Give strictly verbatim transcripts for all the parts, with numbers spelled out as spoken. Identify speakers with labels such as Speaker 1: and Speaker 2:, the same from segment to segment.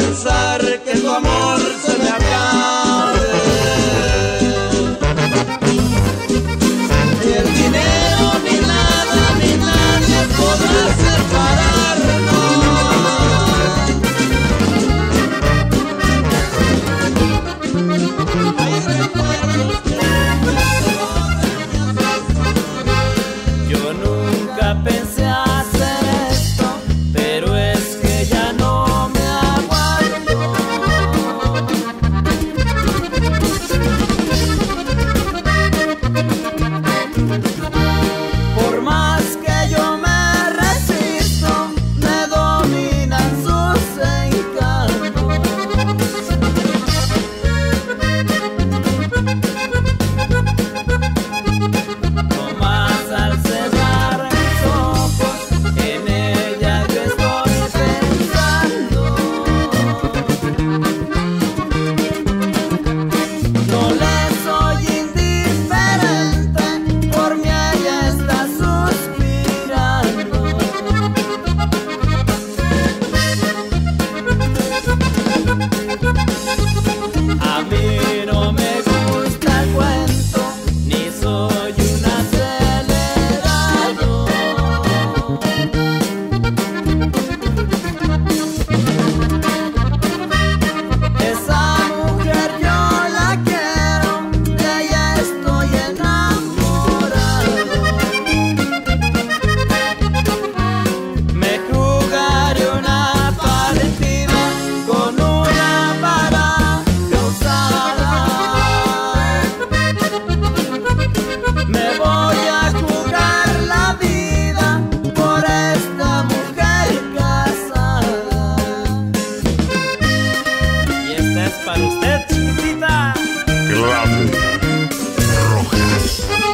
Speaker 1: pensar que tu amor se me acabe. Ni el dinero, ni nada, ni nadie podrá separarnos.
Speaker 2: Yo nunca pensé hacer esto, pero es que ya no me aguanto. Por más que yo me resisto, me dominan sus encantos. No más al cerrar mis ojos, en ella yo estoy pensando. No le soy indiferente, por mí ella está suspirando. A mí no me gusta el cuento, ni soy un acelerado. Esa mujer yo la quiero, de ella estoy enamorado. Me jugaré una partida con una baraja usada. Me voy a jugar la vida por esta mujer casada. Y esta es para usted, chiquitita.
Speaker 3: Clave Rojas.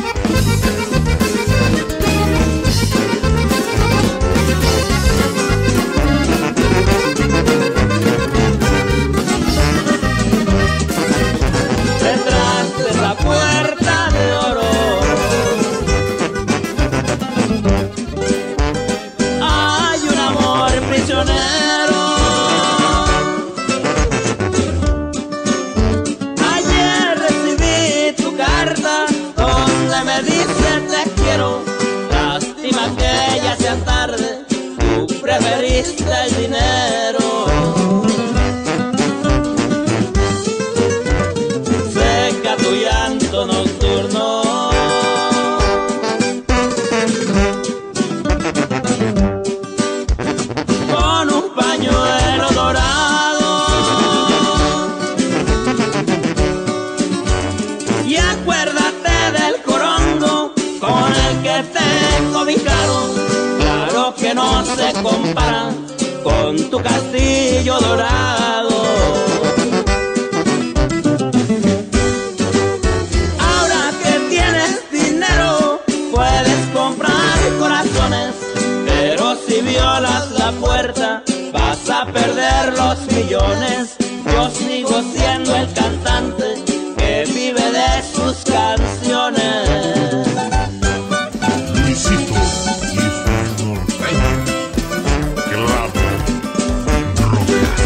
Speaker 2: Detrás de la puerta de oro hay un amor prisionero. Ayer recibí tu carta donde me dice te quiero. Lástima que ya sea tarde, tú preferiste el dinero. Seca tu llanto nocturno, con un pañuelo dorado, y acuérdate del corongo con el que te cobijaron. Claro que no se compara con tu castillo dorado. Ahora que tienes dinero, puedes comprar corazones, pero si violas la puerta, vas a perder los millones. Yo sigo siendo el cantante que vive de sus canciones.
Speaker 3: Luisito y Norteño. Clave Rojas.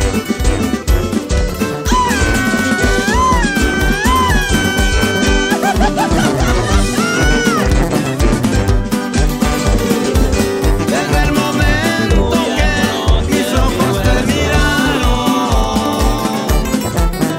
Speaker 1: Desde el momento que mis ojos te miraron,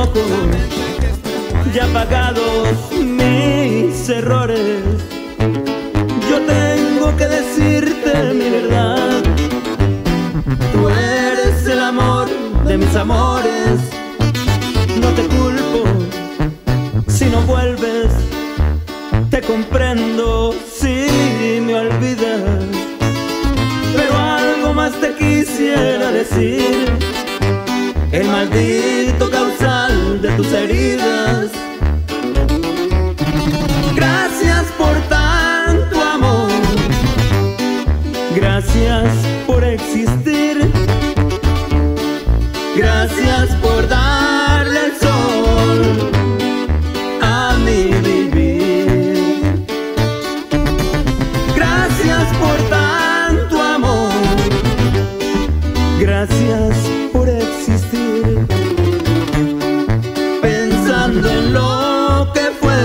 Speaker 2: ojos, ya pagados mis errores, yo tengo que decirte mi verdad. Tú eres el amor de mis amores, no te culpo si no vuelves, te comprendo si me olvidas, pero algo más te quisiera decir. El maldito causal de tus heridas. Gracias por tanto amor, gracias por existir, gracias por darle el sol a mi vivir. Gracias por tanto amor, gracias por existir. Pensando en lo que fue,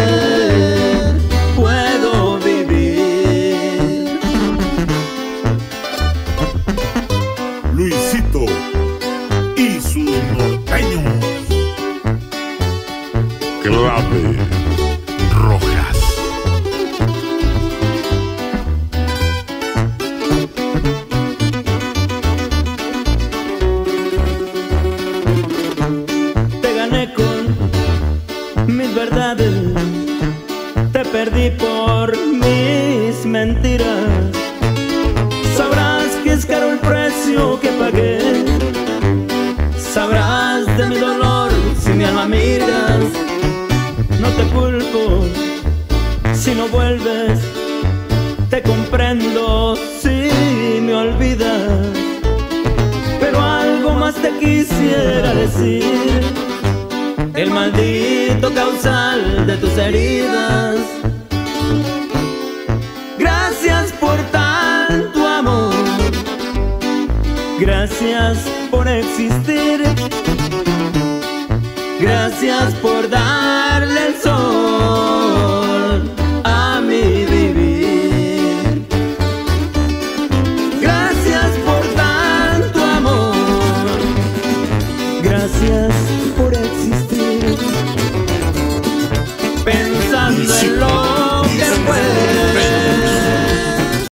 Speaker 2: puedo vivir.
Speaker 3: Luisito y sus norteños. Clave Rojas.
Speaker 2: Te gané con mis verdades, te perdí por mis mentiras. Sabrás que es caro el precio que pagué, sabrás de mi dolor si mi alma miras. No te culpo si no vuelves, te comprendo si me olvidas, pero algo más te quisiera decir. El maldito causal de tus heridas. Gracias por tanto amor, gracias por existir, gracias por darle el sol